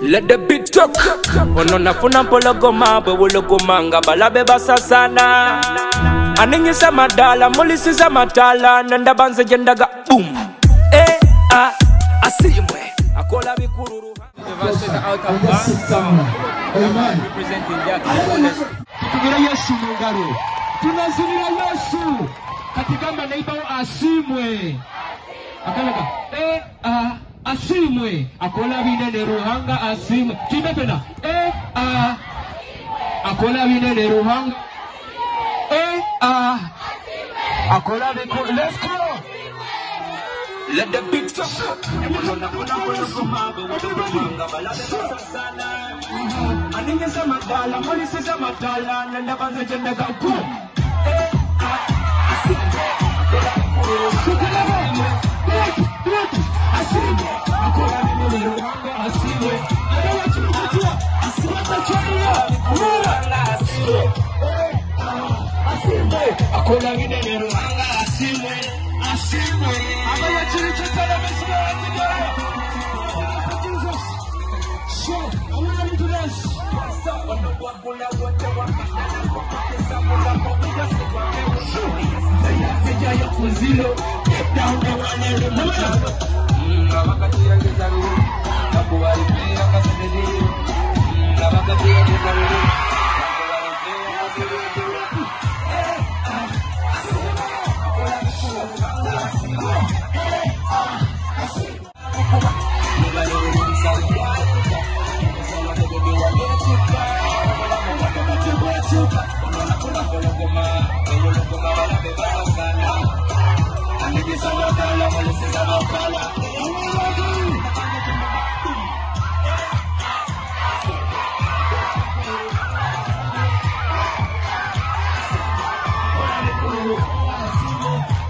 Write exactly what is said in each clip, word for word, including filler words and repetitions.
Let the beat talk. Ono nafuna mpologoma bwe wologomanga balabe basasana. Aninyisa madala mulisiza matala nanda banze jendaga boom. Eh ah asimwe akola bikururu. Out of Amen. Representing that. Tukira Yesu mungaro. Tunazimira Yesu. Katika neighbor asimwe. Akalaga eh ah asimwe akola binene ruhanga asimwe kimepena eh ah akola binene ruhanga eh ah akola biko. Let's go. Let the beat talk. Aninyisa madala mulisiza matala nanda banze jendaga boom. Akola vine nero anga asimwe asimwe abaya chirichitala mesira together. Jesus, so I want to do this. Get down the one and remember.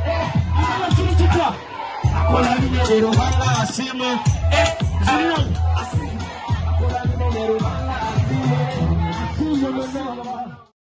Akola vine nero hanga asimwe eh